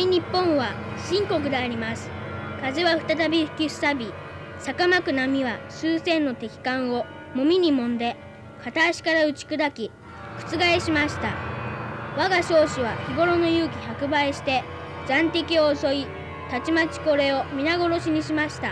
日本は新国であります。風は再び吹きすさび、逆まく波は数千の敵艦をもみにもんで片足から打ち砕き覆しました。我が少子は日頃の勇気100倍して残敵を襲い、たちまちこれを皆殺しにしました。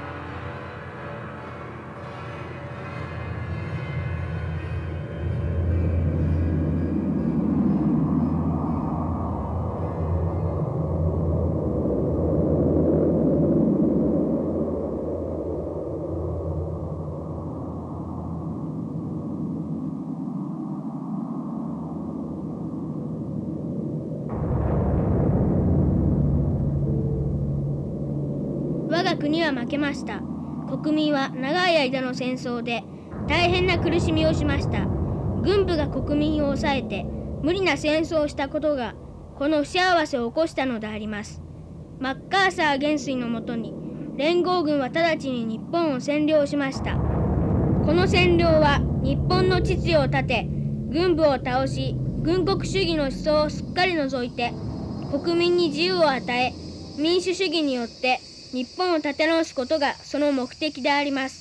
我が国は負けました。国民は長い間の戦争で大変な苦しみをしました。軍部が国民を抑えて無理な戦争をしたことがこの不幸せを起こしたのであります。マッカーサー元帥のもとに連合軍は直ちに日本を占領しました。この占領は日本の秩序を立て、軍部を倒し、軍国主義の思想をすっかり除いて国民に自由を与え、民主主義によって日本を立て直すことがその目的であります。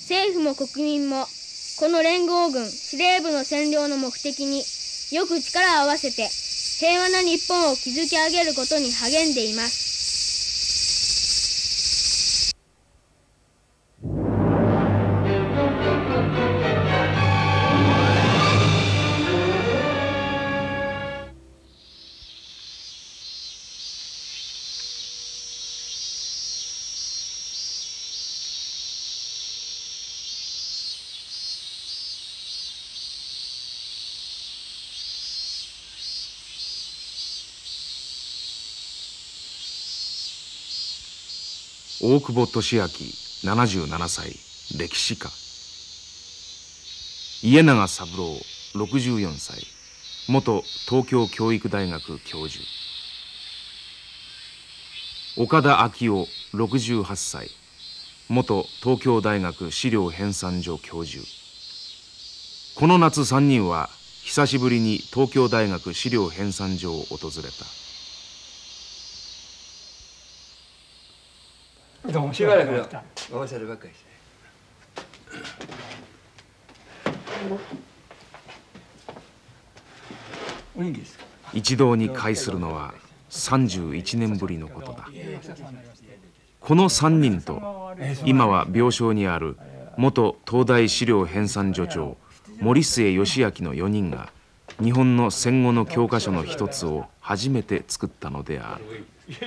政府も国民もこの連合軍司令部の占領の目的によく力を合わせて平和な日本を築き上げることに励んでいます。 大久保利明77歳、歴史家。家永三郎64歳、元東京教育大学教授。岡田昭夫68歳、元東京大学資料編纂所教授。この夏3人は久しぶりに東京大学資料編纂所を訪れた。 どうもしばらくご無沙汰ばっかりしてお元気ですか。 一堂に会するのは31年ぶりのことだ。この3人と今は病床にある元東大資料編纂所長森末義明の4人が日本の戦後の教科書の一つを初めて作ったのである。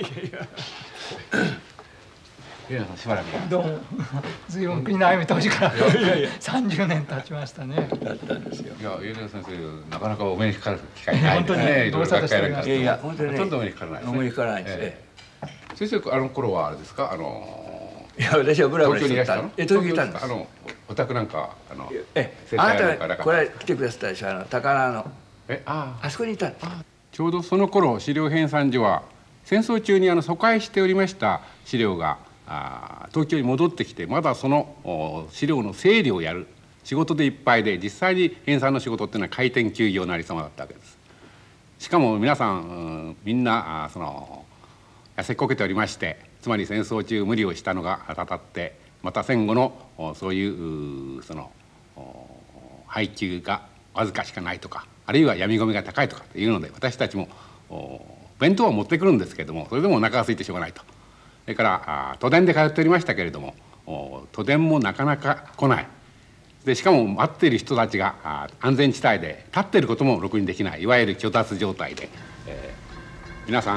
しばらくどうもずいぶん国の歩み当時から30年経ちましたね。だったんですよ。いや家永先生なかなかお目にかかる機会ないですね。いろいろ学会なんかしてもほとんどお目にかからないですね。お目にかからないですね。先生あの頃はあれですかいや私はブラブラしてたの。東京にいたんです。お宅なんかあなたこれ来てくださったでしょ高輪のあそこにいた。ちょうどその頃資料編纂所は戦争中に疎開しておりました資料が東京に戻ってきてまだその資料の整理をやる仕事でいっぱいで実際に編纂の仕事っていうのは開店休業のありさまだったわけです。しかも皆さんみんな痩せこけておりまして、つまり戦争中無理をしたのがたたってまた戦後のそういう配給がわずかしかないとかあるいは闇米が高いとかというので私たちも弁当は持ってくるんですけれどもそれでもお腹が空いてしょうがないと。それから都電で通っておりましたけれども都電もなかなか来ないでしかも待っている人たちが安全地帯で立っていることもろくにできないいわゆる虚脱状態で、皆さん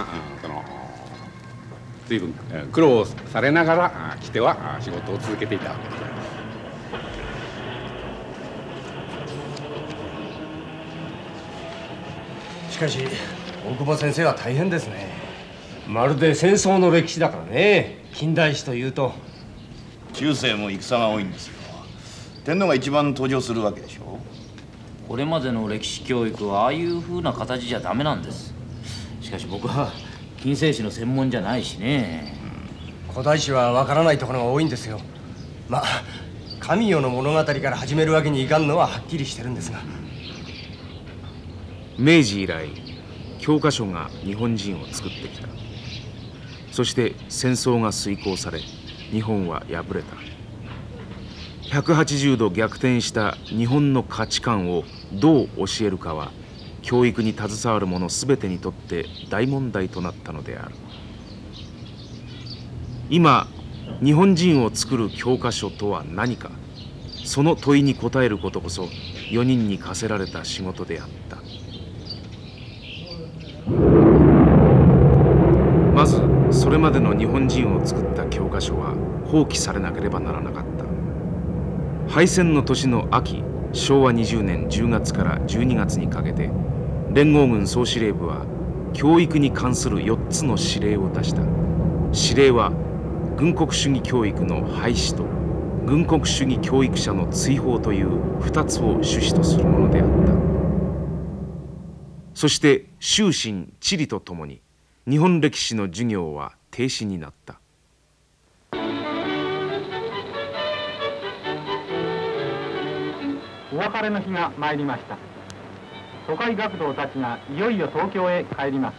随分苦労されながら来ては仕事を続けていたわけです。 しかし大久保先生は大変ですね。まるで戦争の歴史だからね。近代史というと中世も戦が多いんですよ。天皇が一番登場するわけでしょ。 これまでの歴史教育はああいうふうな形じゃダメなんです。しかし僕は近世史の専門じゃないしね。 古代史はわからないところが多いんですよ。まあ神代の物語から始めるわけにいかんのははっきりしてるんですが。 明治以来教科書が日本人を作ってきた。そして戦争が遂行され日本は敗れた。180度逆転した日本の価値観をどう教えるかは教育に携わる者全てにとって大問題となったのである。今日本人を作る教科書とは何か、その問いに答えることこそ4人に課せられた仕事であった。まずそれまでの日本人を作った教科書は放棄されなければならなかった。敗戦の年の秋、昭和20年10月から12月にかけて連合軍総司令部は教育に関する4つの指令を出した。指令は軍国主義教育の廃止と軍国主義教育者の追放という2つを趣旨とするものであった。そして修身地理とともに日本歴史の授業は停止になった。 お別れの日が参りました。疎開学童たちがいよいよ東京へ帰ります。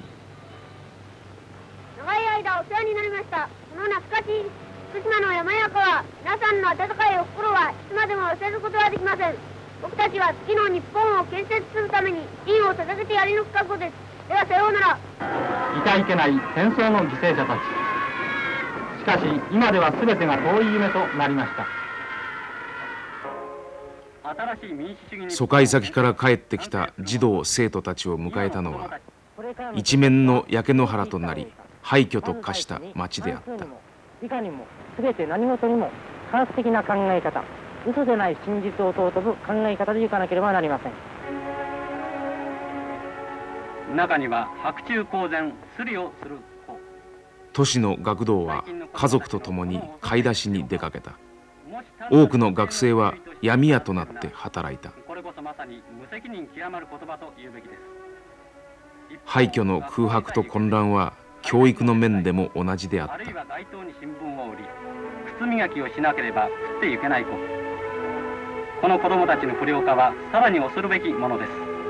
長い間お世話になりました。この懐かしい福島の山々は皆さんの温かいお心はいつまでも忘れることはできません。僕たちは次の日本を建設するために陣を捧げてやり抜く覚悟です。ではさようなら。 いたいけない戦争の犠牲者たち。しかし今では全てが遠い夢となりました。 疎開先から帰ってきた児童生徒たちを迎えたのは一面の焼け野原となり廃墟と化した町であった。 いかにも全て何事にも科学的な考え方、嘘でない真実を尊ぶ考え方でいかなければなりません。 中には白昼公然スリをする子。 都市の学童は家族と共に買い出しに出かけた。多くの学生は闇屋となって働いた。 これこそまさに無責任極まる言葉と言うべきです。 廃墟の空白と混乱は教育の面でも同じであった。 あるいは街頭に新聞を売り、靴磨きをしなければ食っていけない子。この子供たちの不良化はさらに恐るべきものです。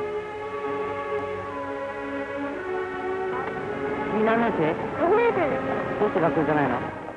君何年生？6年生です。どうして学校じゃないの？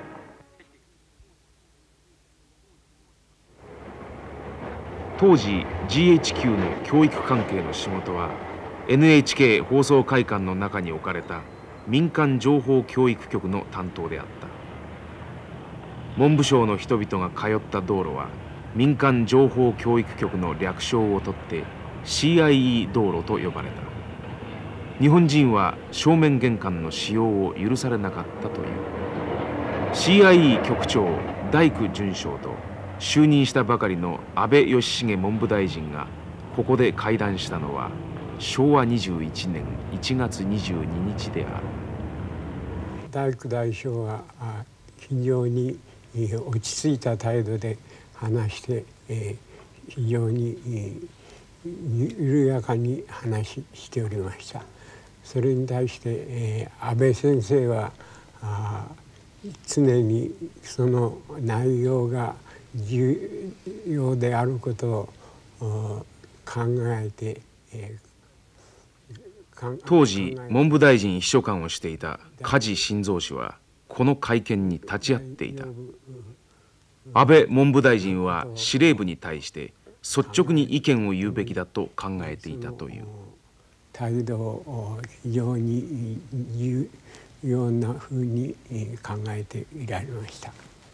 当時 GHQ の教育関係の仕事は NHK 放送会館の中に置かれた民間情報教育局の担当であった。文部省の人々が通った道路は民間情報教育局の略称を取って CIE 道路と呼ばれた。日本人は正面玄関の使用を許されなかったという。 CIE 局長大工准将と就任したばかりの安倍義重文部大臣がここで会談したのは昭和21年1月22日である。 大工大将は非常に落ち着いた態度で話して、非常に緩やかに話しておりました。それに対して、安倍先生は常にその内容が重要であることを考えて、 当時文部大臣秘書官をしていた梶新蔵氏はこの会見に立ち会っていた。安倍文部大臣は司令部に対して率直に意見を言うべきだと考えていたという。 態度を非常に重要なふうに考えていられました。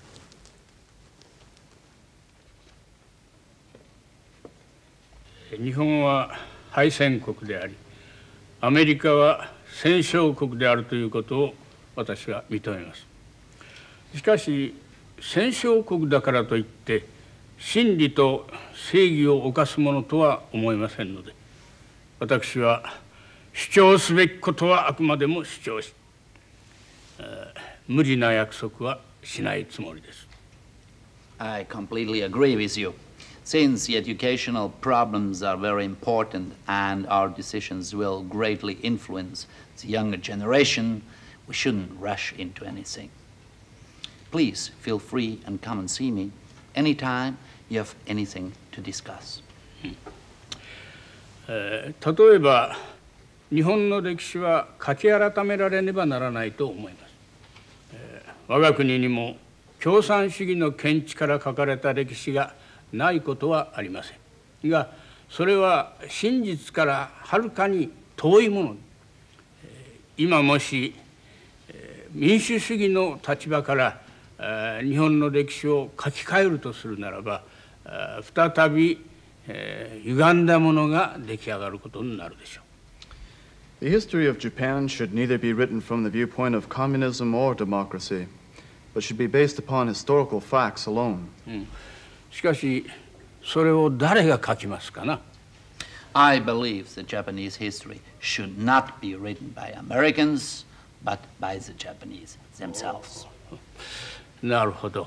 日本は敗戦国であり、アメリカは戦勝国であるということを私は認めます。しかし戦勝国だからといって真理と正義を犯すものとは思えませんので、私は主張すべきことはあくまでも主張し、無理な約束はしないつもりです。 I completely agree with you. Since the educational problems are very important and our decisions will greatly influence the younger generation, we shouldn't rush into anything. Please feel free and come and see me anytime you have anything to discuss. 例えば日本の歴史は書き改められねばならないと思います。我が国にも共産主義の見地から書かれた歴史がないことはありませんが、それは真実からはるかに遠いもの。今もし民主主義の立場から日本の歴史を書き換えるとするならば、再び歪んだものが出来上がることになるでしょう。 The history of Japan should neither be written from the viewpoint of communism or democracy, but should be based upon historical facts alone. しかし、それを誰が書きますかな。 I believe the Japanese history should not be written by Americans, but by the Japanese themselves. なるほど。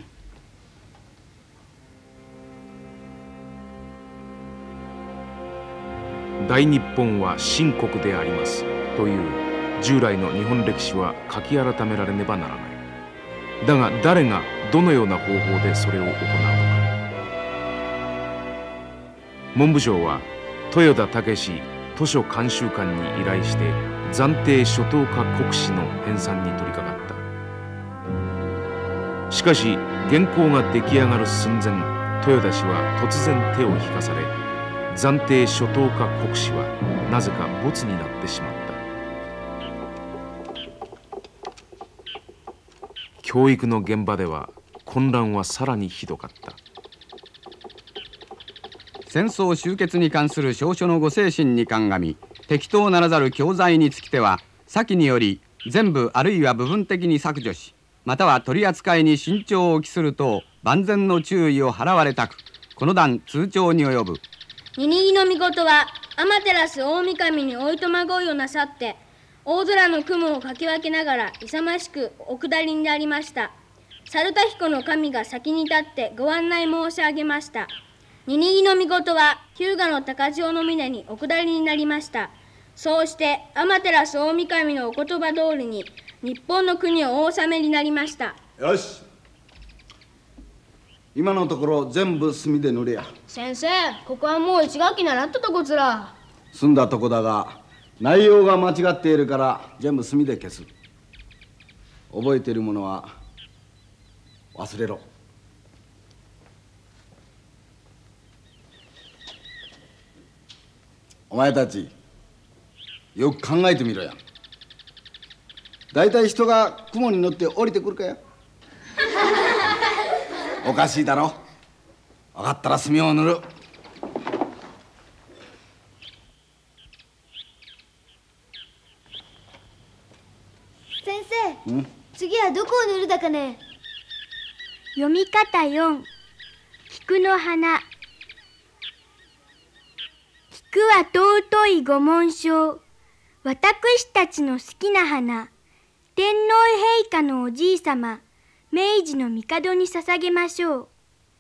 大日本は新国でありますという従来の日本歴史は書き改められねばならない。だが誰がどのような方法でそれを行うのか。文部省は豊田武史図書監修官に依頼して暫定初等科国史の編纂に取り掛かった。しかし原稿が出来上がる寸前、豊田氏は突然手を引かされ、暫定初等科国史はなぜか没になってしまった。教育の現場では混乱はさらにひどかった。 戦争終結に関する詔書のご精神に鑑み、適当ならざる教材につきては先により全部あるいは部分的に削除し、または取り扱いに慎重を期する等万全の注意を払われたく、この段通帳に及ぶ。 ニニギノミコトは天照大神においとまごいをなさって、大空の雲をかき分けながら勇ましくお下りになりました。猿田彦の神が先に立ってご案内申し上げました。ニニギノミコトは日向の高千穂の峰にお下りになりました。そうして天照大神のお言葉通りに日本の国をお治めになりました。 よし、今のところ全部墨で塗れや。 先生、ここはもう一学期習ったとこつら。 済んだとこだが内容が間違っているから全部墨で消す。覚えているものは忘れろ。お前たちよく考えてみろや。だいたい人が雲に乗って降りてくるかや。おかしいだろ。分かったら墨を塗る。 先生、次はどこを塗るだかね。 読み方4、菊の花。菊は尊い御紋章。私たちの好きな花。天皇陛下のおじいさま、明治の帝に捧げましょう。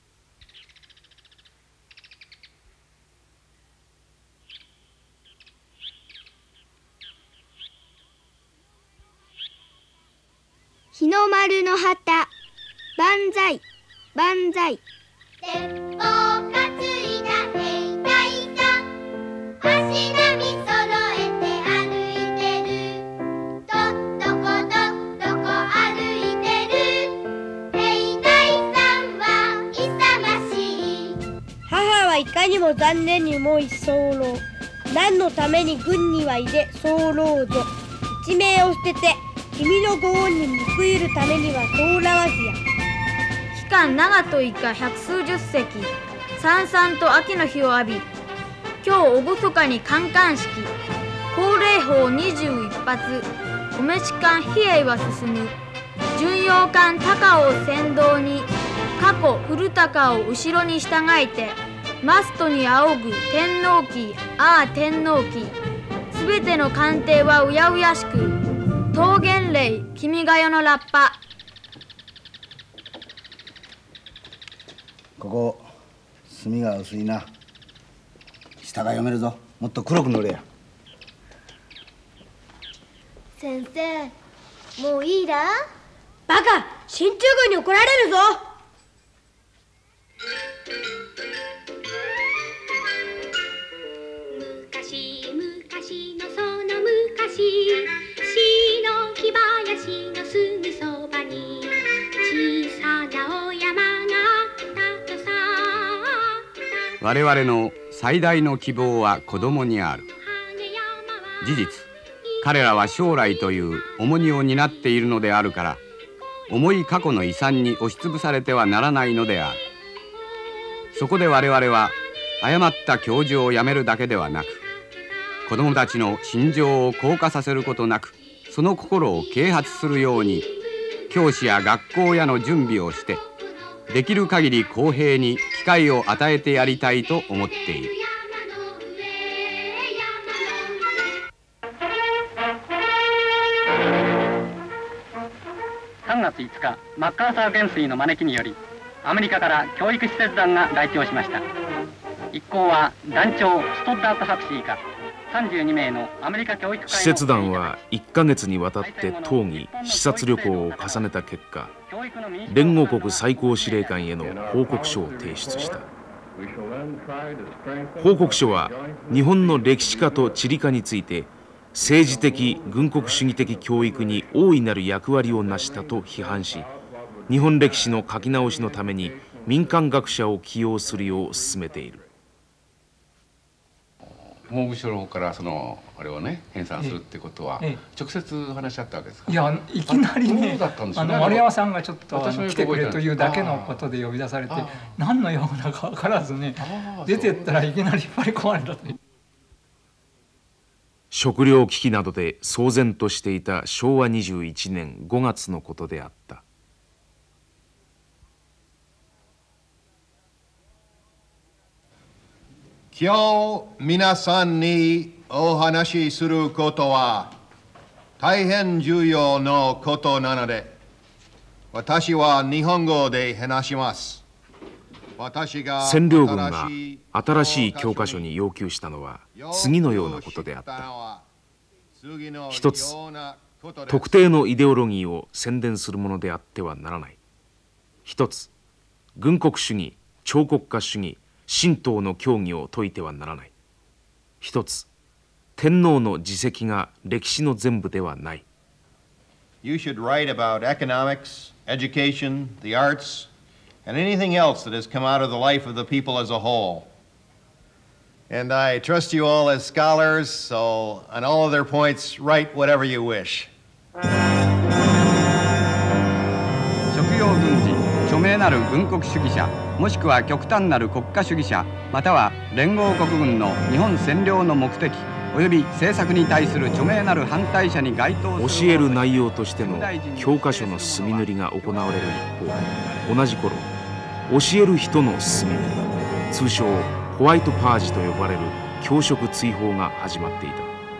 日の丸の旗、万歳、万歳。 鉄砲担いだ兵隊さん、足並み揃えて歩いてる。どこ歩いてる。兵隊さんは勇ましい。 母はいかにも残念に思い候。何のために軍にはいで候ぞ。一命を捨てて君のご恩に報いるためには通らわずや。 期間長と以下百数十隻、さんさんと秋の日を浴び、今日厳かに観艦式、高齢砲21発、お召し艦比叡は進む、巡洋艦高を先導に、過去古高を後ろに従えて、マストに仰ぐ天皇旗、ああ天皇旗、すべての艦艇はうやうやしく、桃源令君が代のラッパ。 ここ墨が薄いな。下が読めるぞ。もっと黒く塗れや。 先生、もういいら。 バカ、進駐軍に怒られるぞ。 昔々の我々の最大の希望は子供にある。事実、彼らは将来という重荷を担っているのであるから、重い過去の遺産に押しつぶされてはならないのである。そこで我々は誤った教授をやめるだけではなく、子供たちの心情を硬化させることなく、その心を啓発するように教師や学校やの準備をして、できる限り公平に機会を与えてやりたいと思っている。 3月5日、マッカーサー元帥の招きにより、アメリカから教育施設団が来庁しました。一行は団長ストッダート博士以下32名のアメリカ教育会の施設団は1ヶ月にわたって討議視察旅行を重ねた結果、連合国最高司令官への報告書を提出した。報告書は日本の歴史化と地理化について、政治的軍国主義的教育に大いなる役割を成したと批判し、日本歴史の書き直しのために民間学者を起用するよう進めている。 文部省の方からあれをね編纂するってことは直接話し合ったわけですか。 いや、いきなりね、丸山さんがちょっと来てくれというだけのことで呼び出されて、何の用だか分からずね、出てったらいきなり引っ張り込まれたと。 食糧危機などで騒然としていた昭和21年5月のことであった。 今日皆さんにお話しすることは大変重要のことなので、私は日本語で話します。 占領軍が新しい教科書に要求したのは次のようなことであった。一つ、特定のイデオロギーを宣伝するものであってはならない。一つ、軍国主義、超国家主義、神道の教義を説いてはならない。一つ、天皇の自責が歴史の全部ではない。 You should write about economics, education, the arts, and anything else that has come out of the life of the people as a whole. And I trust you all as scholars, so on all of their points, write whatever you wish. 職業軍人、著名なる軍国主義者、もしくは極端なる国家主義者、または連合国軍の日本占領の目的および政策に対する著名なる反対者に該当する教える内容としての教科書の墨塗りが行われる一方、同じ頃教える人の墨塗り、通称ホワイトパージと呼ばれる教職追放が始まっていた。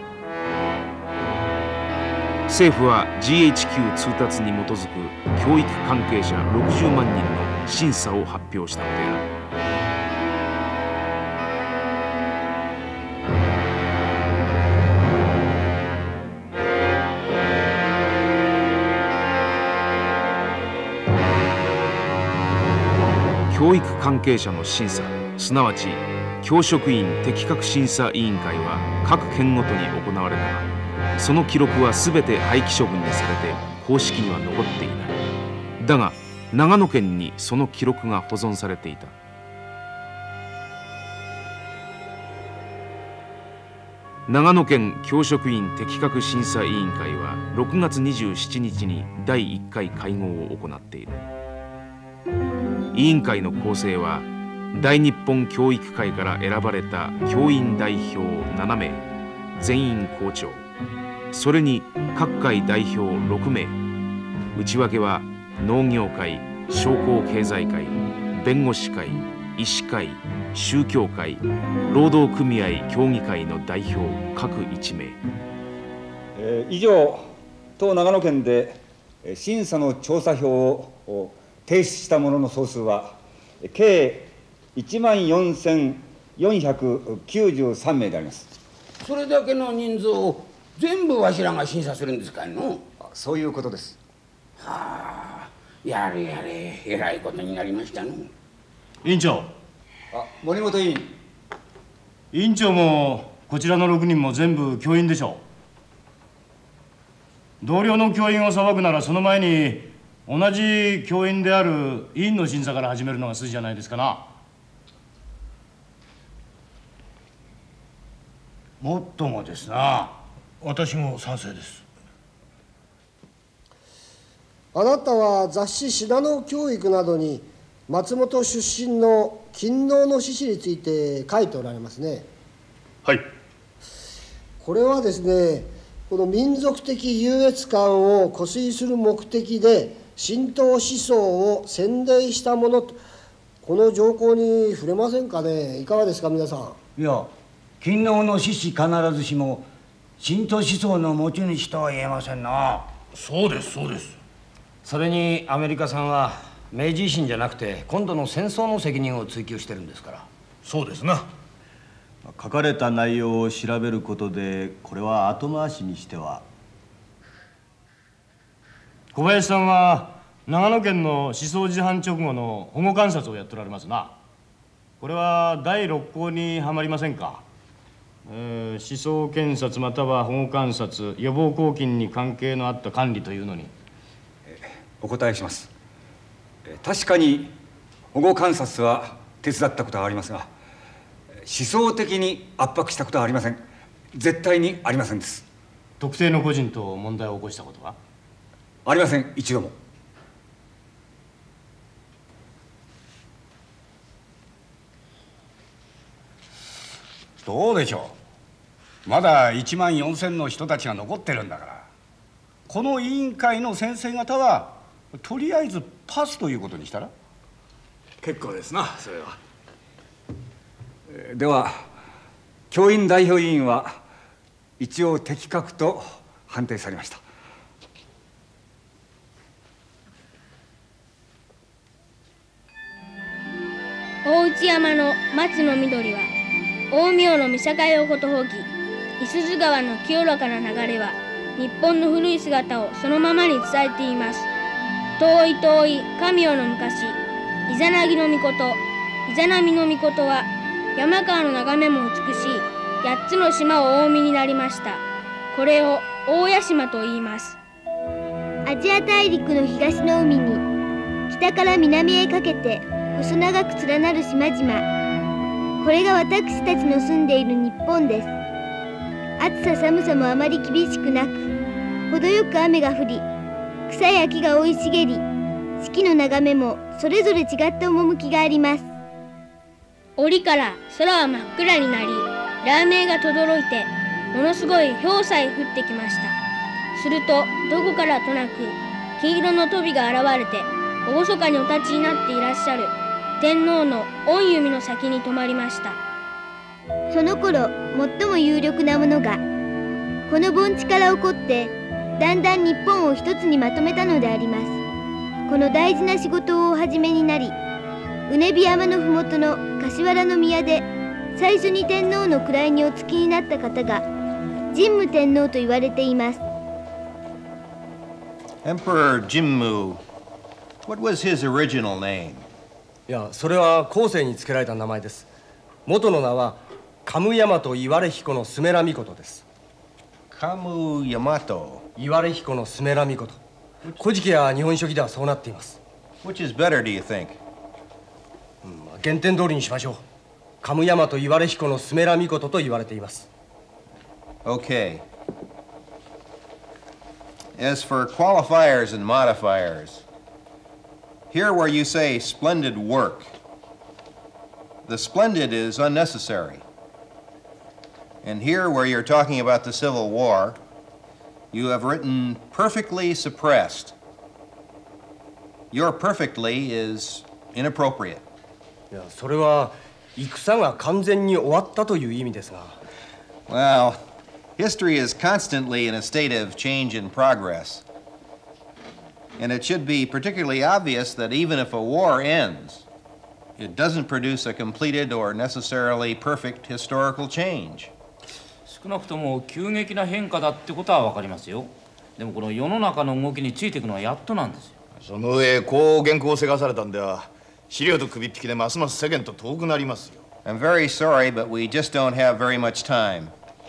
政府は GHQ 通達に基づく教育関係者60万人の審査を発表したのである。教育関係者の審査、すなわち教職員適格審査委員会は各県ごとに行われたが、その記録は全て廃棄処分にされて公式には残っていない。だが長野県にその記録が保存されていた。長野県教職員適格審査委員会は6月27日に第1回会合を行っている。委員会の構成は大日本教育会から選ばれた教員代表7名、全員校長、それに各界代表6名、内訳は農業会、商工経済会、弁護士会、医師会、宗教会、労働組合協議会の代表各1名。 以上、当長野県で審査の調査票を提出した者の総数は計14,493名であります。 それだけの人数を全部わしらが審査するんですかいの？ そういうことです。 はあ、やれやれ、えらいことになりましたの。 委員長。 森本委員。 委員長もこちらの6人も全部教員でしょう。同僚の教員を裁くならその前に同じ教員である委員の審査から始めるのが筋じゃないですかな。 もっともですな。私も賛成です。 あなたは雑誌信濃教育などに松本出身の勤王の志士について書いておられますね。 はい。 これはですね、この民族的優越感を固遂する目的で神道思想を宣伝したものと、この条項に触れませんかね。いかがですか皆さん。 いや、勤王の志士必ずしも神道思想の持ち主とは言えませんな。そうですそうです。 それにアメリカさんは明治維新じゃなくて今度の戦争の責任を追及してるんですから。 そうですな。 書かれた内容を調べることでこれは後回しにしては。 小林さんは長野県の思想事犯直後の保護観察をやっておられますな。これは第6項にはまりませんか。思想検察または保護観察、予防拘禁に関係のあった管理というのに。 お答えします。確かに保護観察は手伝ったことはありますが、思想的に圧迫したことはありません。絶対にありませんです。 特定の個人と問題を起こしたことはありません。一度も。 どうでしょう。まだ1万4000の人たちが残ってるんだから、この委員会の先生方はとりあえずパスということにしたら。 結構ですな、それは。では教員代表委員は一応適格と判定されました。 大内山の松の緑は大名の見境をことほぎ、五十鈴川の清らかな流れは日本の古い姿をそのままに伝えています。遠い遠い神代の昔、イザナギの御事、イザナミの御事は山川の眺めも美しい8つの島をお生みになりました。これを大屋島と言います。 アジア大陸の東の海に北から南へかけて細長く連なる島々、これが私たちの住んでいる日本です。暑さ寒さもあまり厳しくなく、程よく雨が降り、草や木が生い茂り、四季の眺めもそれぞれ違った趣があります。 折から空は真っ暗になり、雷鳴が轟いてものすごい雹さえ降ってきました。するとどこからとなく黄色のトビが現れて、厳かにお立ちになっていらっしゃる天皇の御弓の先に止まりました。 その頃最も有力なものがこの盆地から起こってだんだん日本を一つにまとめたのであります。この大事な仕事をお始めになり、うねび山のふもとの柏原宮で最初に天皇の位におつきになった方が神武天皇と言われています。 Emperor Jimmu, what was his original name? いや、それは後世につけられた名前です。元の名はカムヤマトイワレヒコのスメラミコトです。 カムヤマトイワレヒコのスメラミコト。古事記や日本書紀ではそうなっています。 Which is better, do you think? 原点通りにしましょう。カムヤマトイワレヒコのスメラミコトと言われています。 Okay. As for qualifiers and modifiers, here where you say splendid work, the splendid is unnecessary. And here where you're talking about the Civil War, you have written perfectly suppressed. Your perfectly is inappropriate. いや、それは戦が完全に終わったという意味ですが。 Well, history is constantly in a state of change and progress. And it should be particularly obvious that even if a war ends, it doesn't produce a completed or necessarily perfect historical change. 少なくとも急激な変化だってことは分かりますよ。でもこの世の中の動きについていくのはやっとなんですよ。 その上こう原稿をせかされたんでは資料と首っ引きでますます世間と遠くなりますよ。 I'm very sorry, but we just don't have very much time.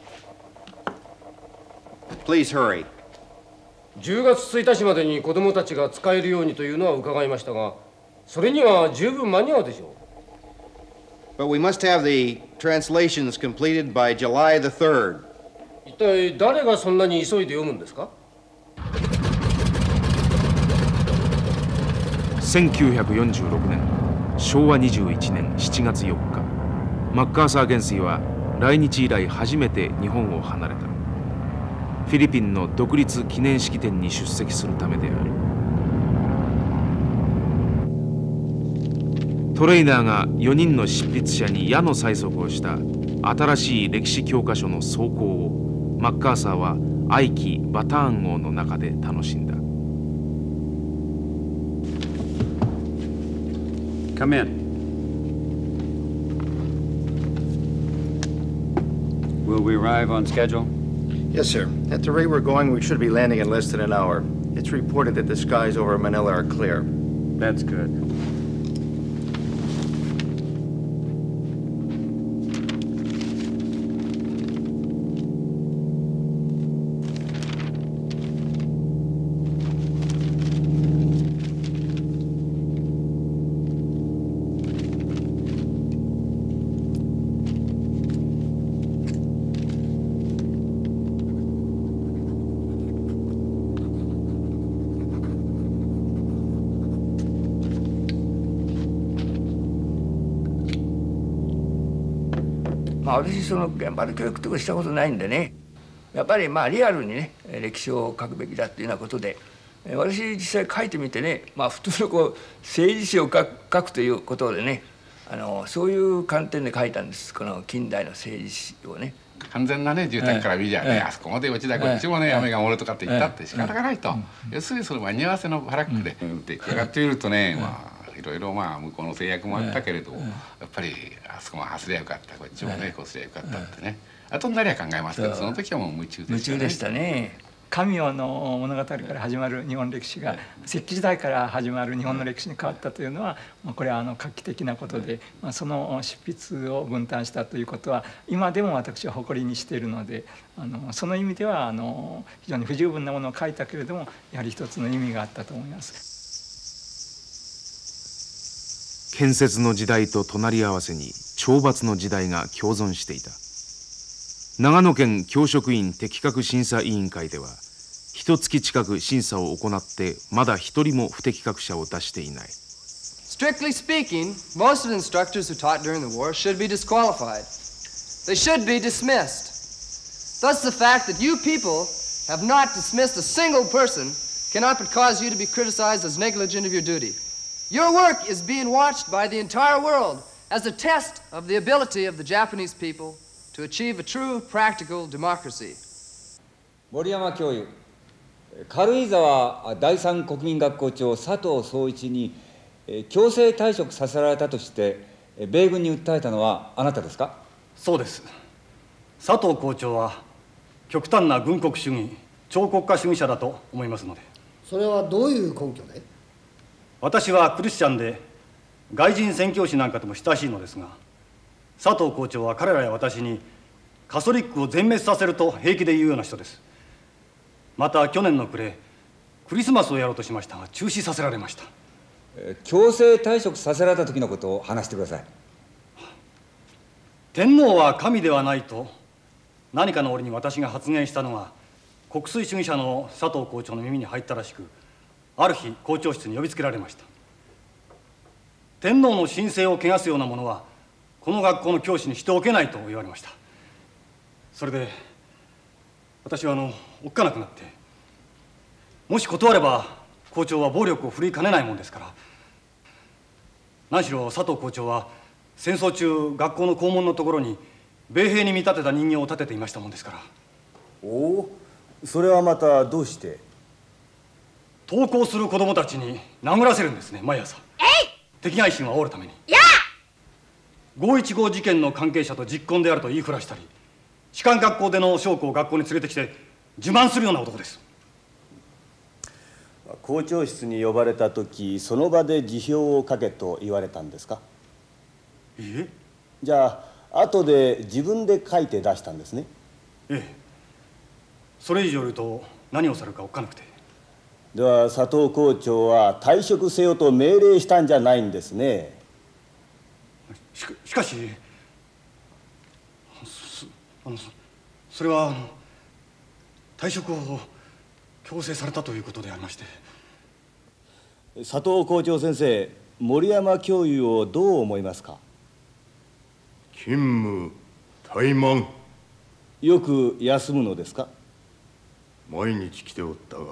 Please hurry. 10月1日までに子供たちが使えるようにというのは伺いましたが、それには十分間に合うでしょう。 But we must have the translations completed by July the 3rd. 一体誰がそんなに急いで読むんですか ？1946年昭和21年7月4日マッカーサー元帥は来日以来初めて日本を離れた。フィリピンの独立記念式典に出席するためである。トレイナーが4人の執筆者に矢の催促をした新しい歴史教科書の草稿をマッカーサーは愛機バターン号の中で楽しんだ。 Come in. Will we arrive on schedule? Yes, sir. At the rate we're going, we should be landing in less than an hour. It's reported that the skies over Manila are clear. That's good. まあ、私その現場で教育とかしたことないんでね、やっぱりまあリアルにね歴史を書くべきだっていうようなことで、私実際書いてみてね、まあ、普通のこう政治史を書くということでね、そういう観点で書いたんです、この近代の政治史をね。 完全なね住宅から見りゃね、あそこまで落ちだこっちもね雨が漏れとかって言ったって仕方がないと、要するにその間に合わせのバラックで出来上がっているとね、まあいろいろまあ向こうの制約もあったけれど、やっぱりあそこもあすりゃよかった、こっちもねこうすりゃよかったってね、後になりゃ考えますけど、その時はもう夢中でしたね。 夢中でしたね。 神代の物語から始まる日本歴史が石器時代から始まる日本の歴史に変わったというのは、これは画期的なことで、その執筆を分担したということは今でも私は誇りにしているので、その意味では非常に不十分なものを書いたけれども、やはり一つの意味があったと思います。 建設の時代と隣り合わせに懲罰の時代が共存していた。長野県教職員適格審査委員会では1月近く審査を行ってまだ一人も不適格者を出していない。 Strictly speaking, most of the instructors who taught during the war should be disqualified. They should be dismissed. Thus the fact that you people have not dismissed a single person cannot but cause you to be criticized as negligent of your duty. Your work is being watched by the entire world as a test of the ability of the Japanese people to achieve a true practical democracy. 森山教諭、軽井沢第三国民学校長佐藤総一に強制退職させられたとして米軍に訴えたのはあなたですか？ そうです。佐藤校長は極端な軍国主義、超国家主義者だと思いますので。 それはどういう根拠で？ 私はクリスチャンで外人宣教師なんかとも親しいのですが、佐藤校長は彼らや私にカソリックを全滅させると平気で言うような人です。また去年の暮れクリスマスをやろうとしましたが中止させられました。 強制退職させられた時のことを話してください。 天皇は神ではないと何かの折に私が発言したのが国粋主義者の佐藤校長の耳に入ったらしく、ある日校長室に呼びつけられました。天皇の神聖を汚すようなものはこの学校の教師にしておけないと言われました。それで私はおっかなくなって、もし断れば校長は暴力を振るいかねないもんですから。何しろ佐藤校長は戦争中学校の校門のところに米兵に見立てた人形を立てていましたもんですから。 おお、それはまたどうして？ 登校する子供たちに殴らせるんですね、毎朝。敵外心を煽るために。515事件の関係者と実婚であると言いふらしたり、士官学校での将校を学校に連れてきて自慢するような男です。 校長室に呼ばれた時、その場で辞表を書けと言われたんですか？ いいえ。 じゃあ後で自分で書いて出したんですね？ ええ。それ以上言うと何をされるかおっかなくて。 では佐藤校長は退職せよと命令したんじゃないんですね。 しかしそれは退職を強制されたということでありまして。 佐藤校長先生、森山教諭をどう思いますか？ 勤務怠慢。 よく休むのですか？ 毎日来ておったが、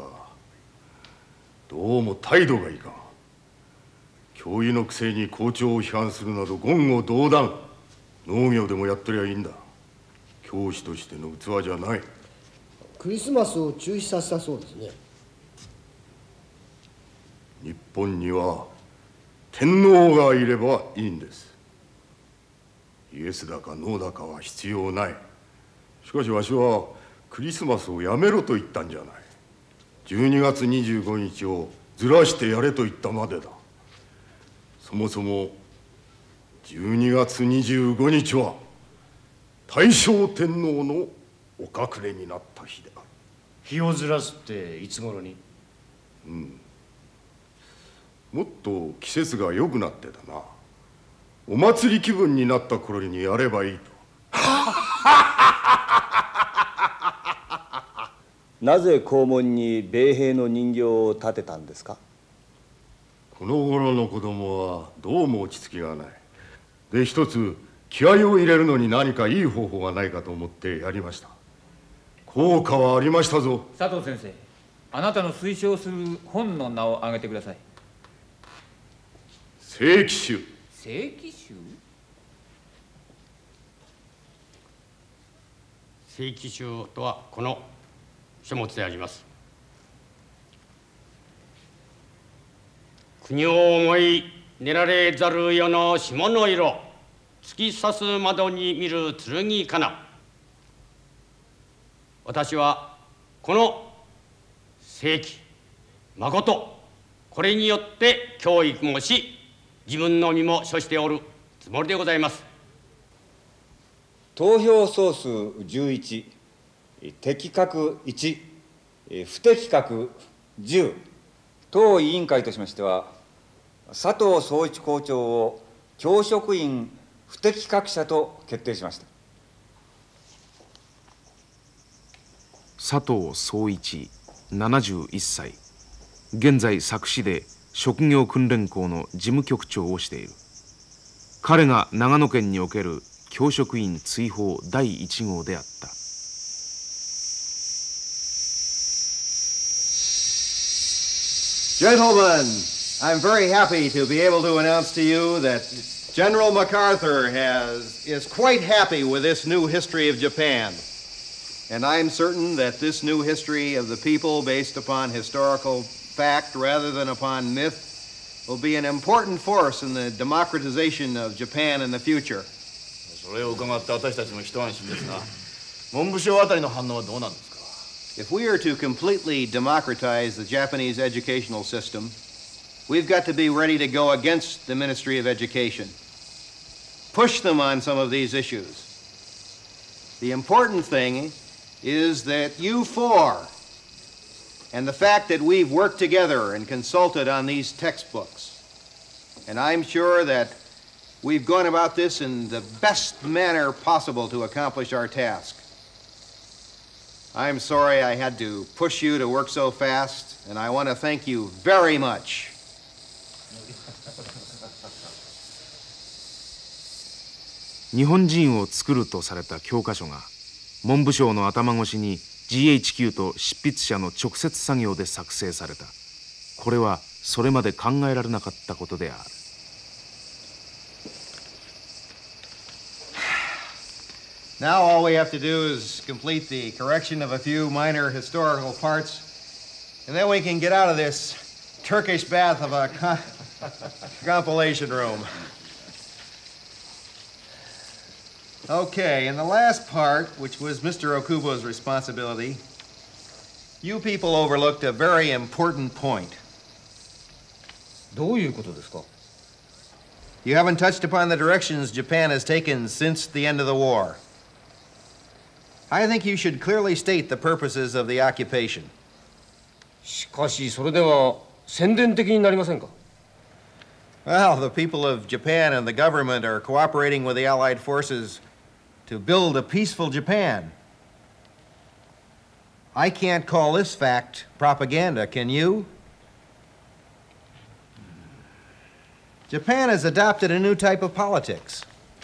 どうも態度がいかん。教諭のくせに校長を批判するなど言語道断。農業でもやってりゃいいんだ。教師としての器じゃない。 クリスマスを中止させたそうですね。 日本には天皇がいればいいんです。イエスだかノーだかは必要ない。しかしわしはクリスマスをやめろと言ったんじゃない。12月25日をずらしてやれと言ったまでだ。そもそも12月25日は大正天皇のお隠れになった日である。 日をずらすっていつ頃に？ もっと季節が良くなってだな。お祭り気分になった頃にやればいいと。 なぜ校門に米兵の人形を立てたんですか？ この頃の子供はどうも落ち着きがない。で、一つ気合を入れるのに何かいい方法がないかと思ってやりました。効果はありましたぞ。 佐藤先生、あなたの推奨する本の名を挙げてください。 聖騎集。 聖騎集？ 聖騎集とはこの書物であります。国を思い練られざる世の霜の色、突き刺す窓に見る剣かな。私はこの正気、誠、これによって教育もし、自分の身も処しておるつもりでございます。 投票総数11、適格1、不適格10。当委員会としましては、佐藤総一校長を教職員不適格者と決定しました。 佐藤総一71歳、現在佐久市で職業訓練校の事務局長をしている。彼が長野県における教職員追放第1号であった。 Gentlemen, I'm very happy to be able to announce to you that General MacArthur is quite happy with this new history of Japan. And I'm certain that this new history of the people based upon historical fact rather than upon myth will be an important force in the democratization of Japan in the future. それを伺って私たちも一安心ですが、文部省あたりの反応はどうなんですか？ If we are to completely democratize the Japanese educational system, we've got to be ready to go against the Ministry of Education. Push them on some of these issues. The important thing is that you four, and the fact that we've worked together and consulted on these textbooks, and I'm sure that we've gone about this in the best manner possible to accomplish our task. I'm sorry I had to push you to work so fast, and I want to thank you very much. 日本人を作るとされた教科書が文部省の頭越しに GHQ と執筆者の直接作業で作成された。これはそれまで考えられなかったことである。 Now all we have to do is complete the correction of a few minor historical parts, and then we can get out of this Turkish bath of a compilation room. Okay, in the last part, which was Mr. Okubo's responsibility, you people overlooked a very important point. どういうことですか? You haven't touched upon the directions Japan has taken since the end of the war. I think you should clearly state the purposes of the occupation. しかしそれでは宣伝的になりませんか? Well, the people of Japan and the government are cooperating with the Allied forces to build a peaceful Japan. I can't call this fact propaganda, can you? Japan has adopted a new type of politics.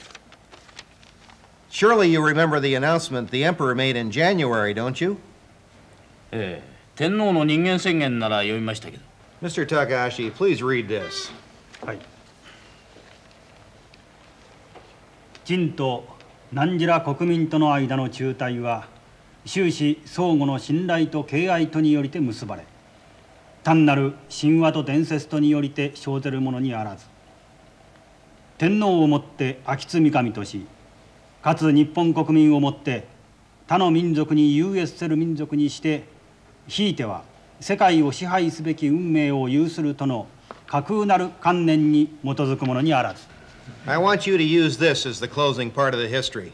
Surely you remember the announcement the emperor made in January, don't you? 天皇の人間宣言なら読みましたけど。 Mr. Takahashi, please read this. はい。陳と汝ら国民との間の中帯は終始相互の信頼と敬愛とによりて結ばれ、単なる神話と伝説とによりて生ぜるものにあらず、天皇をもって秋津神とし、かつ日本国民をもって他の民族に優越せる民族にして、ひいては世界を支配すべき運命を有するとの架空なる観念に基づくものにあらず。 I want you to use this as the closing part of the history.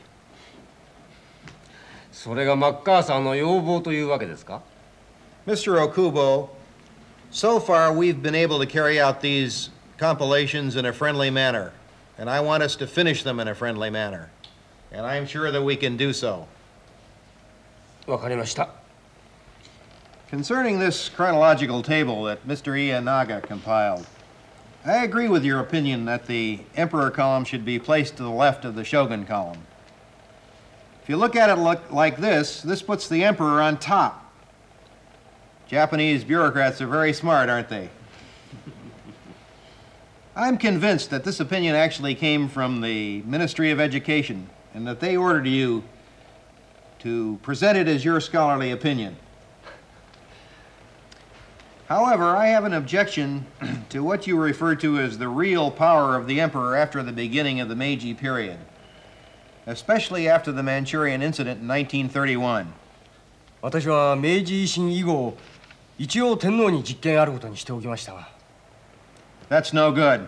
それがマッカーサーの要望というわけですか？ Mr. Okubo, so far we've been able to carry out these compilations in a friendly manner, and I want us to finish them in a friendly manner, and I'm sure that we can do so. わかりました。 Concerning this chronological table that Mr. Ienaga compiled, I agree with your opinion that the Emperor column should be placed to the left of the Shogun column. If you look at it like this, this puts the Emperor on top. Japanese bureaucrats are very smart, aren't they? I'm convinced that this opinion actually came from the Ministry of Education and that they ordered you to present it as your scholarly opinion. However, I have an objection to what you refer to as the real power of the emperor after the beginning of the Meiji period, especially after the Manchurian incident in 1931. 私は明治維新以後、一応天皇に実権あることにしておきましたが。 That's no good.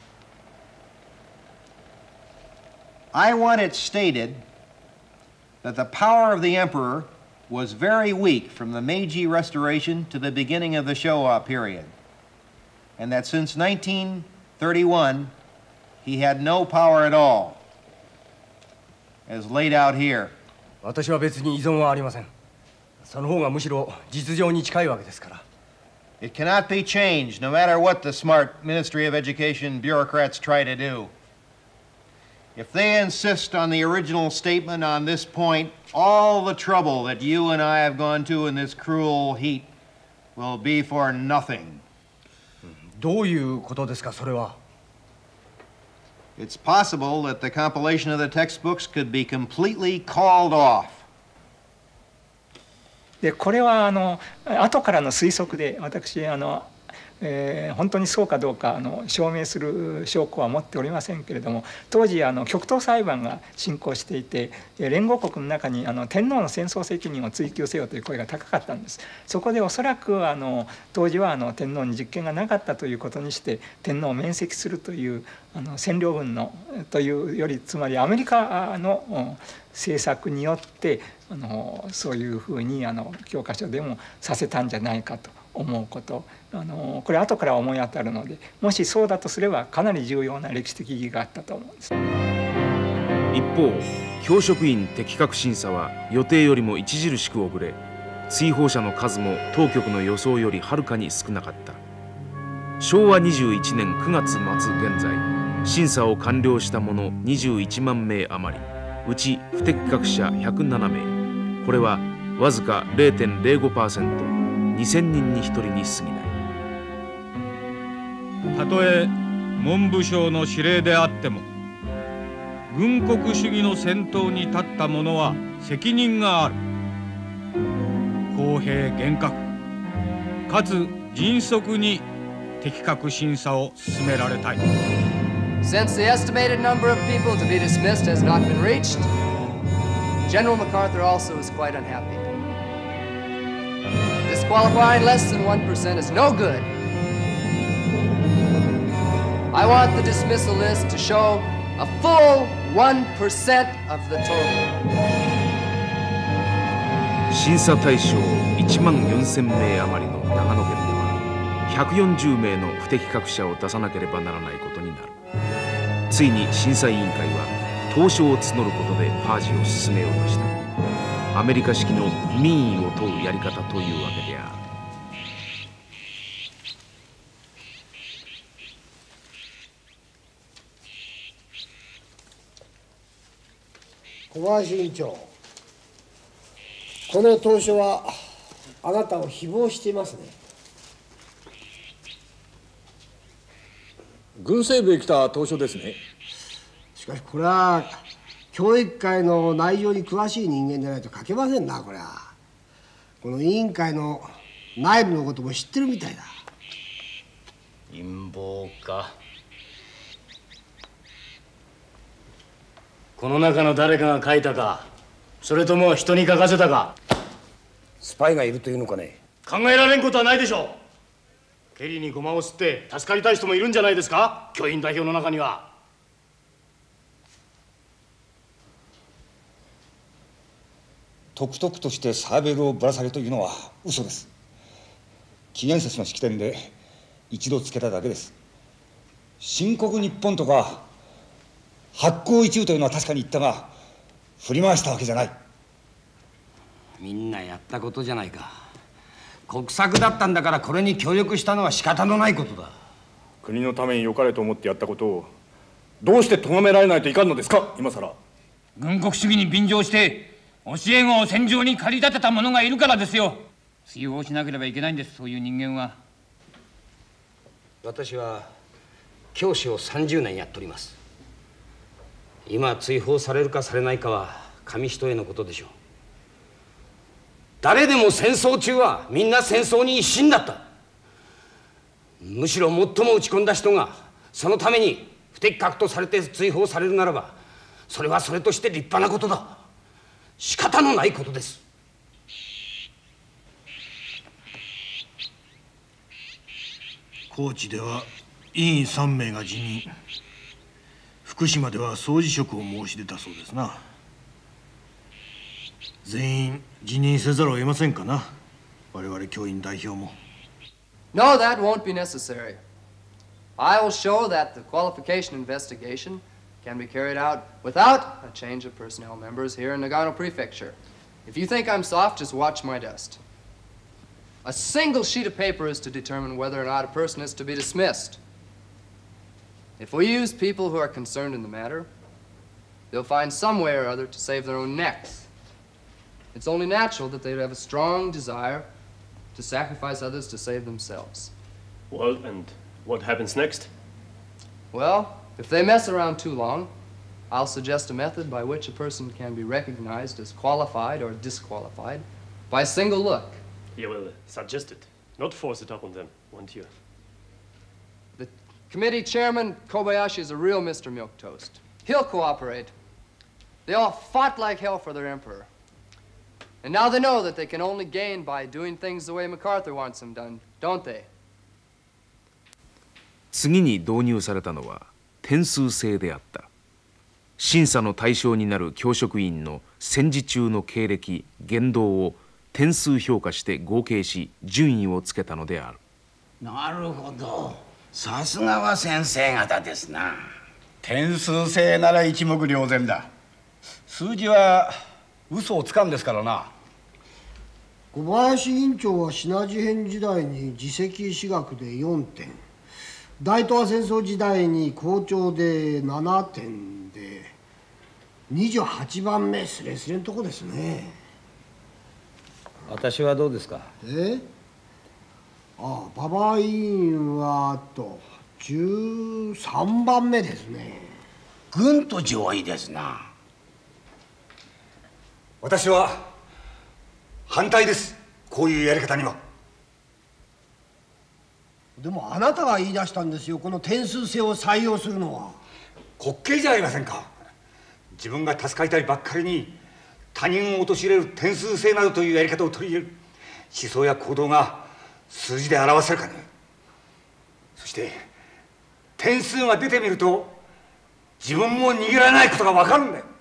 I want it stated that the power of the emperor was very weak from the Meiji Restoration to the beginning of the Showa period, and that since 1931 he had no power at all, as laid out here. 私は別に依存はありません。その方がむしろ実情に近いわけですから。 It cannot be changed, no matter what the smart Ministry of Education bureaucrats try to do. If they insist on the original statement on this point, all the trouble that you and I have gone to in this cruel heat will be for nothing. どういうことですか、それは。 It's possible that the compilation of the textbooks could be completely called off. でこれは後からの推測で私本当にそうかどうか証明する証拠は持っておりませんけれども、当時極東裁判が進行していて、連合国の中に天皇の戦争責任を追及せよという声が高かったんです。そこでおそらく当時は天皇に実権がなかったということにして天皇を免責するという占領軍のというより、つまりアメリカの政策によってそういうふうに教科書でもさせたんじゃないかと思うこと、これ後から思い当たるので、もしそうだとすればかなり重要な歴史的意義があったと思うんです。 一方、教職員適格審査は予定よりも著しく遅れ、追放者の数も当局の予想よりはるかに少なかった。昭和21年9月末現在、審査を完了した者21万名余り、うち不適格者107名。これはわずか 0.05%、2000人に1人に過ぎない。 たとえ文部省の指令であっても、軍国主義の先頭に立った者は責任がある。公平厳格かつ迅速に適格審査を進められたい。 Since the estimated number of people to be dismissed has not been reached, General MacArthur also is quite unhappy. Disqualifying less than 1% is no good. I want the dismissal list to show a full 1% of the total. 審査対象1万4000名余りの長野県では140名の不適格者を出さなければならないことになる。ついに審査委員会は投書を募ることでパージを進めようとした。アメリカ式の民意を問うやり方というわけである。 小林委員長、この投書はあなたを誹謗していますね。 軍政部へ来た投書ですね。 しかしこれは教育会の内容に詳しい人間でないと書けませんな。これはこの委員会の内部のことも知ってるみたいだ。 陰謀か。 この中の誰かが書いたか、それとも人に書かせたか。 スパイがいるというのかね。 考えられんことはないでしょう。ケリーにゴマを吸って助かりたい人もいるんじゃないですか、教員代表の中には。 とくとくとしてサーベルをぶら下げというのは嘘です。紀元節の式典で一度つけただけです。新国日本とか発行一部というのは確かに言ったが、振り回したわけじゃない。 みんなやったことじゃないか。国策だったんだから、これに協力したのは仕方のないことだ。 国のために良かれと思ってやったことをどうして咎められないといかんのですか。今さら軍国主義に便乗して教え子を戦場に駆り立てた者がいるからですよ。追放しなければいけないんです、そういう人間は。 私は教師を30年やっております。今追放されるかされないかは紙一重のことでしょう。誰でも戦争中はみんな戦争に一心だった。むしろ最も打ち込んだ人がそのために不適格とされて追放されるならば、それはそれとして立派なことだ。仕方のないことです。 高知では委員3名が辞任、福島では総辞職を申し出たそうですな。全員辞任せざるを得ませんかな、我々教員代表も。 No, that won't be necessary. I will show that the qualification investigation can be carried out without a change of personnel members here in Nagano Prefecture. If you think I'm soft, just watch my dust. A single sheet of paper is to determine whether or not a person is to be dismissed. If we use people who are concerned in the matter, they'll find some way or other to save their own necks. It's only natural that they'd have a strong desire to sacrifice others to save themselves. Well, and what happens next? Well, if they mess around too long, I'll suggest a method by which a person can be recognized as qualified or disqualified by a single look. You will suggest it, not force it upon them, won't you? The committee chairman, Kobayashi, is a real Mr. Milquetoast. He'll cooperate. They all fought like hell for their emperor. And now they know that they can only gain by doing things the way MacArthur wants them done, don't they? 次に導入されたのは点数制であった。審査の対象になる教職員の戦時中の経歴、言動を点数評価して合計し順位をつけたのである。 なるほど。さすがは先生方ですな。 点数制なら一目瞭然だ。数字は嘘をつかんですからな。 小林委員長はシナ事変時代に自責私学で4点、大東亜戦争時代に校長で7点で28番目スレスレのとこですね。 私はどうですか。 馬場委員は13番目ですね。 ぐんと上位ですな。 私は反対です。こういうやり方には。 でもあなたが言い出したんですよ、この点数制を採用するのは。 滑稽じゃありませんか。自分が助かりたいばっかりに他人を陥れる点数制などというやり方を取り入れる。思想や行動が数字で表せるかね。そして点数が出てみると自分も逃げられないことが分かるんだよ。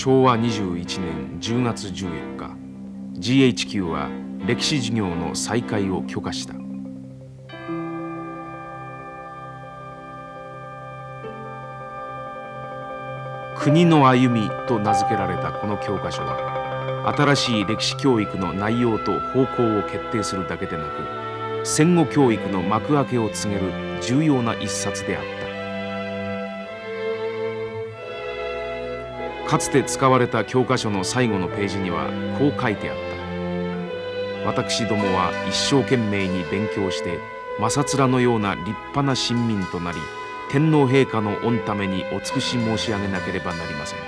昭和21年10月14日 GHQ は歴史授業の再開を許可した。国の歩みと名付けられたこの教科書は新しい歴史教育の内容と方向を決定するだけでなく戦後教育の幕開けを告げる重要な一冊であった。かつて使われた教科書の最後のページにはこう書いてあった。私どもは一生懸命に勉強して正面のような立派な臣民となり天皇陛下の御ためにお尽くし申し上げなければなりません。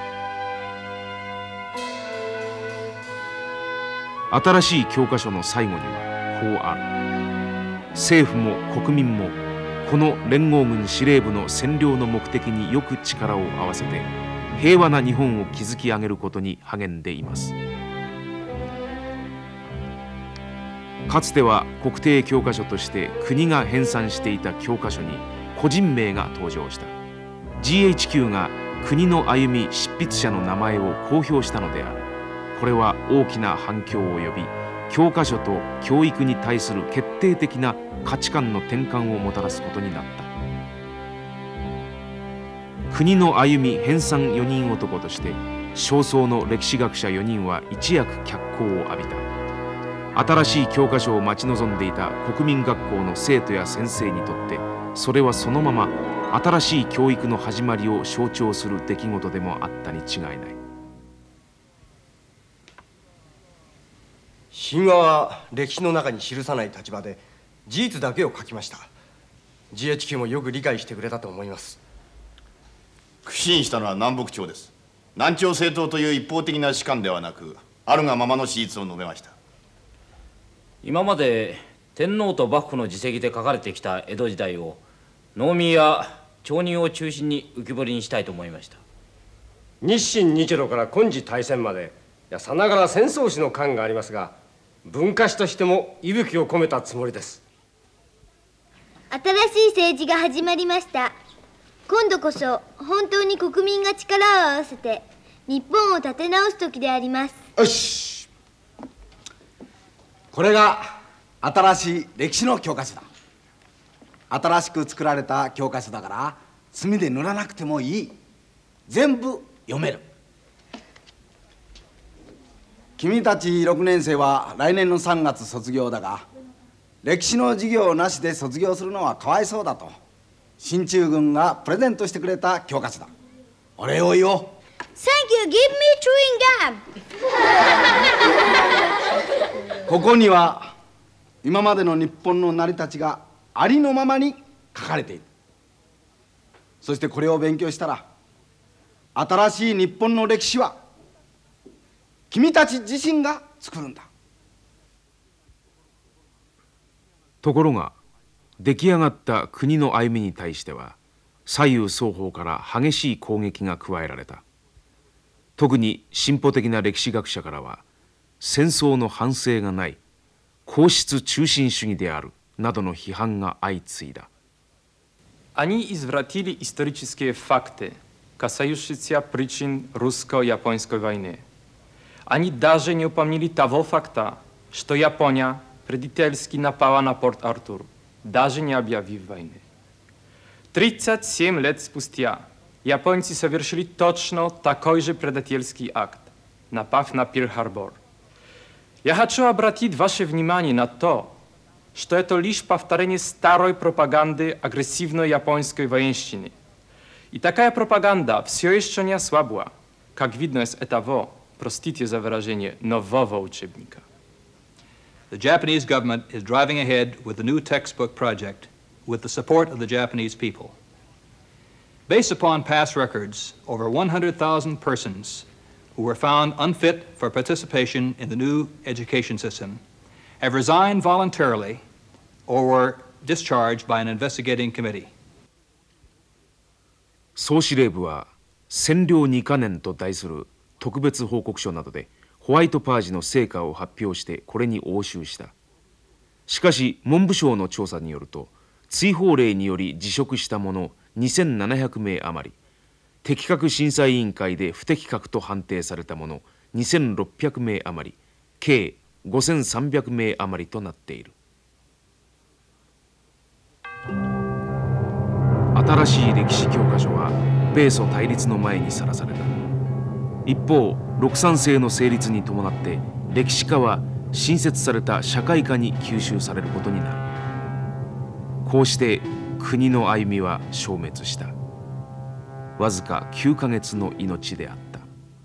新しい教科書の最後にはこうある。政府も国民もこの連合軍司令部の占領の目的によく力を合わせて平和な日本を築き上げることに励んでいます。かつては国定教科書として国が編纂していた教科書に個人名が登場した。 GHQ が国の歩み執筆者の名前を公表したのである。これは大きな反響を呼び教科書と教育に対する決定的な価値観の転換をもたらすことになった。国の歩み編纂4人男として少数の歴史学者4人は一躍脚光を浴びた。新しい教科書を待ち望んでいた国民学校の生徒や先生にとってそれはそのまま新しい教育の始まりを象徴する出来事でもあったに違いない。 神話は歴史の中に記さない立場で事実だけを書きました。 GHQ もよく理解してくれたと思います。 苦心したのは南北朝です。南朝政党という一方的な主観ではなくあるがままの史実を述べました。 今まで天皇と幕府の自責で書かれてきた江戸時代を農民や町人を中心に浮き彫りにしたいと思いました。 日清日露から今日大戦までさながら戦争史の感がありますが文化史としても息吹を込めたつもりです。 新しい政治が始まりました。今度こそ本当に国民が力を合わせて日本を立て直す時であります。 よし、これが新しい歴史の教科書だ。新しく作られた教科書だから墨で塗らなくてもいい。全部読める。君たち6年生は来年の3月卒業だが歴史の授業なしで卒業するのはかわいそうだと進駐軍がプレゼントしてくれた教科書だ。お礼を言おう。 Thank you, give me chewing gum ここには今までの日本の成り立ちがありのままに書かれている。そしてこれを勉強したら新しい日本の歴史は君たち自身が作るんだ。 ところが出来上がった国の歩みに対しては左右双方から激しい攻撃が加えられた。特に進歩的な歴史学者からは戦争の反省がない、皇室中心主義であるなどの批判が相次いだ。 Они извратили исторические факты, касающиеся причин русско-японской войны. Они даже не упомнили того факта, что Япония предательски напала на Порт-Артур, даже не объявив войны. 37 лет спустя японцы совершили точно такой же предательский акт, напав на Перл-Харбор. Я хочу обратить ваше внимание на то, что это лишь повторение старой пропаганды агрессивной японской военщины. И такая пропаганда все еще не ослабла, как видно из этого, простите за выражение, нового учебника. The Japanese government is driving ahead with the new textbook project with the support of the Japanese people. Based upon past records, over 100,000 persons who were found unfit for participation in the new education system have resigned voluntarily or were discharged by an investigating committee. 総司令部は占領2カ年と題する特別報告書などでホワイトパージの成果を発表してこれに応酬した。しかし文部省の調査によると追放令により辞職した者2700名余り、 適格審査委員会で不適格と判定されたもの2600名余り、計5300名余りとなっている。新しい歴史教科書は米ソ対立の前にさらされた。一方、六三制の成立に伴って歴史科は新設された社会科に吸収されることになる。こうして国の歩みは消滅した。わずか9ヶ月の命であった。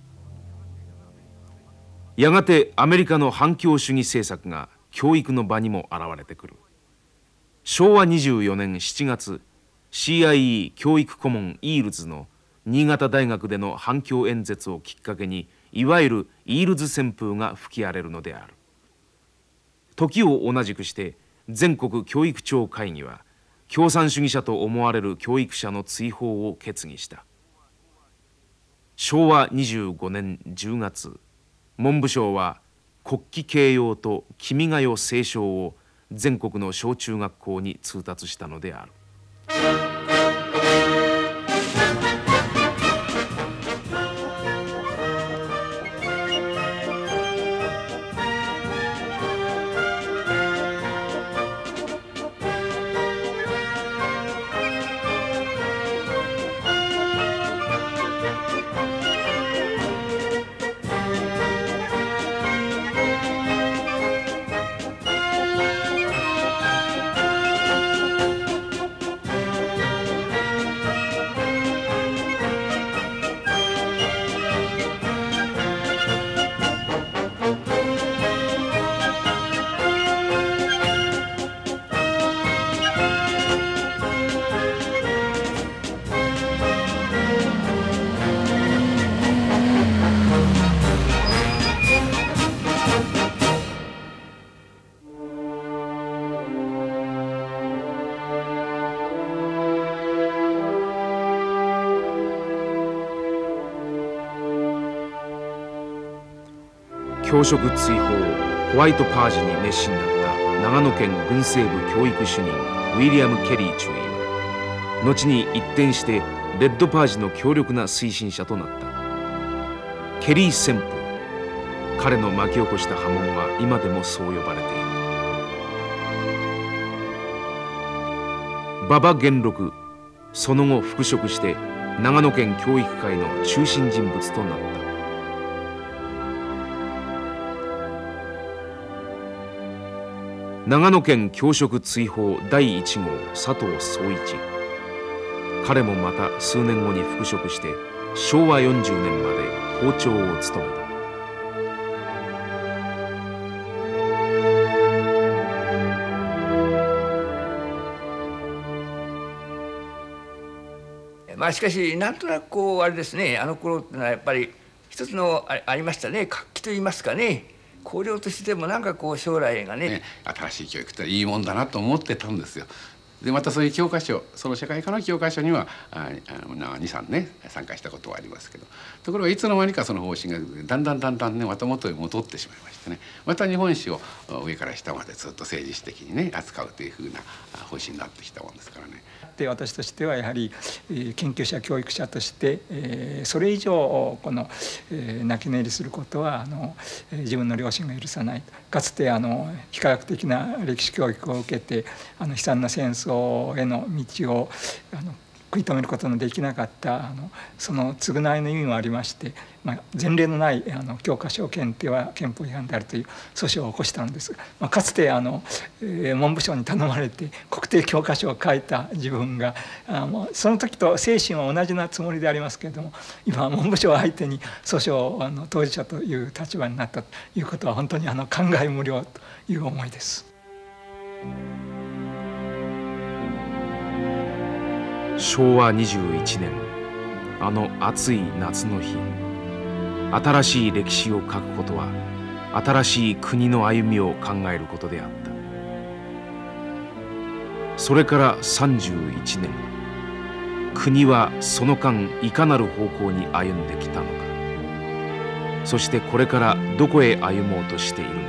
やがてアメリカの反共主義政策が教育の場にも現れてくる。昭和24年7月、CIE 教育顧問イールズの新潟大学での反共演説をきっかけに、いわゆるイールズ旋風が吹き荒れるのである。時を同じくして全国教育長会議は共産主義者と思われる教育者の追放を決議した。昭和25年10月、文部省は国旗掲揚と君が代斉唱を全国の小中学校に通達したのである。教職追放、ホワイトパージに熱心だった長野県軍政部教育主任ウィリアム・ケリー中尉は後に一転してレッドパージの強力な推進者となった。ケリー旋風、彼の巻き起こした波紋は今でもそう呼ばれている。馬場元禄、その後復職して長野県教育界の中心人物となった。長野県教職追放第1号佐藤総一、彼もまた数年後に復職して昭和40年まで校長を務めた。 まあしかしなんとなくこうあれですね、あの頃ってのはやっぱり一つのありましたね、活気といいますかね、綱領としてもなんかこう将来がね、 新しい教育っていいもんだなと思ってたんですよ。でまたそういう教科書、その社会科の教科書には23ね参加したことはありますけど、ところがいつの間にかその方針がだんだんねまた元に戻ってしまいましてね、また日本史を上から下までずっと政治史的にね扱うというふうな方針になってきたもんですからね。 で私としてはやはり研究者教育者としてそれ以上この泣き寝入りすることは自分の良心が許さない。かつて非科学的な歴史教育を受けて悲惨な戦争への道を食い止めることのできなかったその償いの意味もありまして、前例のない教科書検定は憲法違反であるという訴訟を起こしたのですが、かつて文部省に頼まれて国定教科書を書いた自分がその時と精神は同じなつもりでありますけれども、今文部省相手に訴訟当事者という立場になったということは本当に感慨無量という思いです。 昭和21年、あの暑い夏の日、新しい歴史を書くことは新しい国の歩みを考えることであった。それから31年、国はその間いかなる方向に歩んできたのか、そしてこれからどこへ歩もうとしているのか。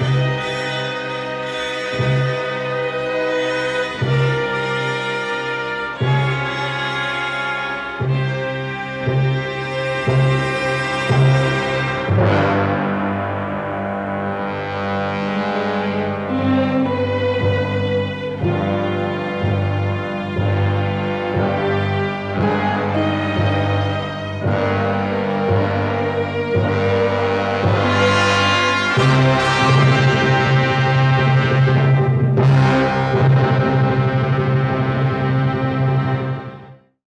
「